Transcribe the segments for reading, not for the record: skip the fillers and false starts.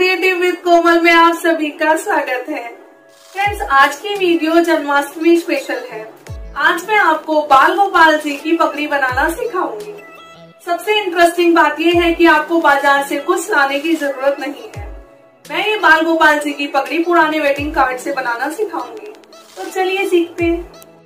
Creative with कोमल में आप सभी का स्वागत है। फ्रेंड्स, आज की वीडियो जन्माष्टमी स्पेशल है। आज मैं आपको बाल गोपाल जी की पगड़ी बनाना सिखाऊंगी। सबसे इंटरेस्टिंग बात यह है कि आपको बाजार से कुछ लाने की जरूरत नहीं है। मैं ये बाल गोपाल जी की पगड़ी पुराने वेडिंग कार्ड से बनाना सिखाऊंगी। तो चलिए सीखते हैं।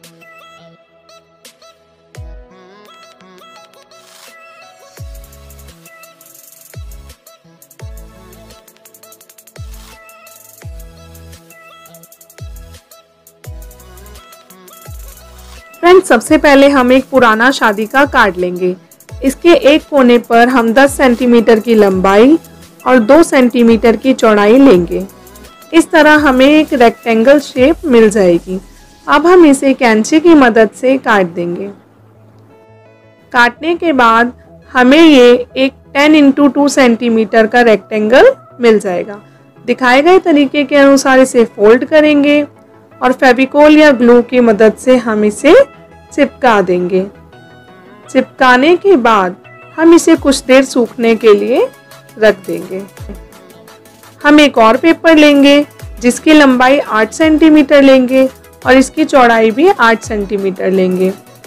फ्रेंड्स, सबसे पहले हम एक पुराना शादी का कार्ड लेंगे। इसके एक कोने पर हम 10 सेंटीमीटर की लंबाई और 2 सेंटीमीटर की चौड़ाई लेंगे। इस तरह हमें एक रेक्टेंगल शेप मिल जाएगी। अब हम इसे कैंची की मदद से काट देंगे। काटने के बाद हमें ये एक 10x2 सेंटीमीटर का रेक्टेंगल मिल जाएगा। दिखाए गए तरीके के अनुसार इसे फोल्ड करेंगे और फेविकोल या ग्लू की मदद से हम इसे चिपका देंगे। चिपकाने के बाद हम इसे कुछ देर सूखने के लिए रख देंगे। हम एक और पेपर लेंगे जिसकी लंबाई 8 सेंटीमीटर लेंगे और इसकी चौड़ाई भी 8 सेंटीमीटर लेंगे।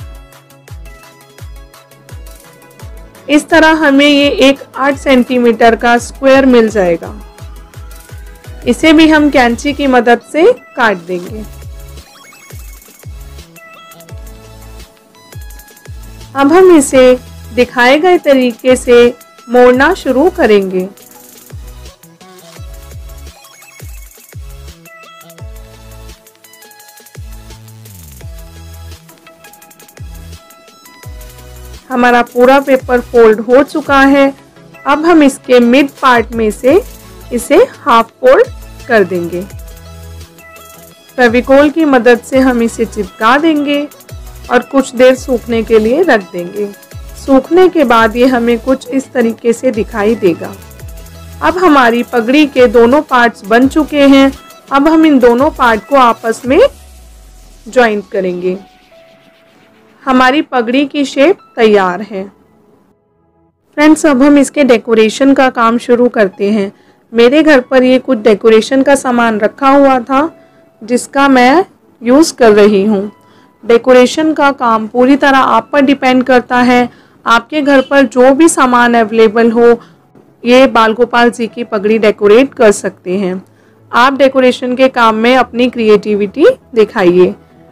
इस तरह हमें ये एक 8 सेंटीमीटर का स्क्वायर मिल जाएगा। इसे भी हम कैंची की मदद से काट देंगे। अब हम इसे दिखाए गए तरीके से मोड़ना शुरू करेंगे। हमारा पूरा पेपर फोल्ड हो चुका है। अब हम इसके मिड पार्ट में से इसे हाफ फोल्ड कर देंगे। फेविकोल की मदद से हम इसे चिपका देंगे और कुछ देर सूखने के लिए रख देंगे। सूखने के बाद ये हमें कुछ इस तरीके से दिखाई देगा। अब हमारी पगड़ी के दोनों पार्ट्स बन चुके हैं। अब हम इन दोनों पार्ट को आपस में ज्वाइंट करेंगे। हमारी पगड़ी की शेप तैयार है। फ्रेंड्स, अब हम इसके डेकोरेशन का काम शुरू करते हैं। मेरे घर पर ये कुछ डेकोरेशन का सामान रखा हुआ था जिसका मैं यूज़ कर रही हूँ। डेकोरेशन का काम पूरी तरह आप पर डिपेंड करता है। आपके घर पर जो भी सामान अवेलेबल हो, ये बाल गोपाल जी की पगड़ी डेकोरेट कर सकते हैं। आप डेकोरेशन के काम में अपनी क्रिएटिविटी दिखाइए।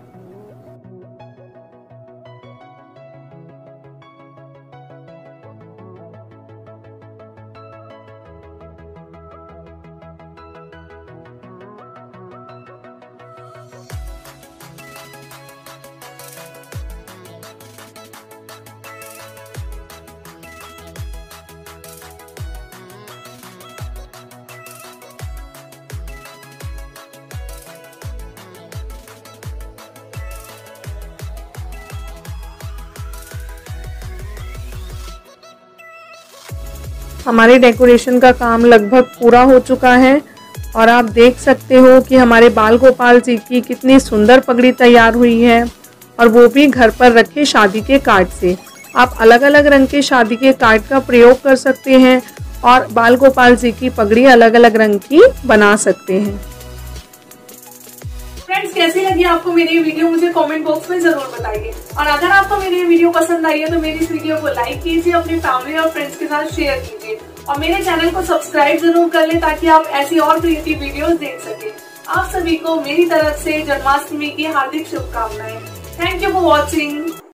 हमारे डेकोरेशन का काम लगभग पूरा हो चुका है और आप देख सकते हो कि हमारे बाल गोपाल जी की कितनी सुंदर पगड़ी तैयार हुई है, और वो भी घर पर रखे शादी के कार्ड से। आप अलग अलग रंग के शादी के कार्ड का प्रयोग कर सकते हैं और बाल गोपाल जी की पगड़ी अलग अलग रंग की बना सकते हैं। फ्रेंड्स, कैसी लगी आपको मेरी वीडियो मुझे कमेंट बॉक्स में जरूर बताइए। और अगर आपको मेरी वीडियो पसंद आई है तो मेरी इस वीडियो को लाइक कीजिए, अपनी फैमिली और फ्रेंड्स के साथ शेयर कीजिए और मेरे चैनल को सब्सक्राइब जरूर कर ले ताकि आप ऐसी और क्रिएटिव वीडियोस देख सकें। आप सभी को मेरी तरफ से जन्माष्टमी की हार्दिक शुभकामनाएं। Thank you for watching.